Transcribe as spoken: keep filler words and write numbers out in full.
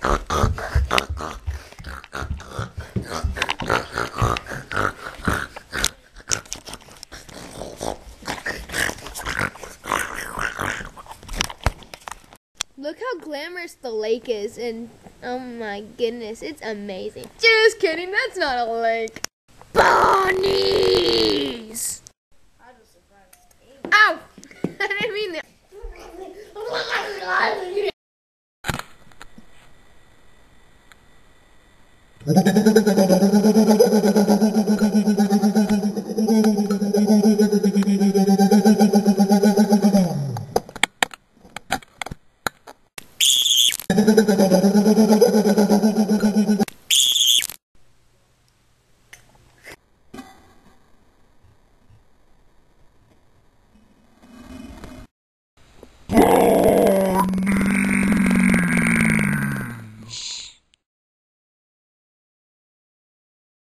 Look how glamorous the lake is, and oh my goodness, it's amazing. Just kidding, that's not a lake. Bunnies! Ow! I didn't mean that.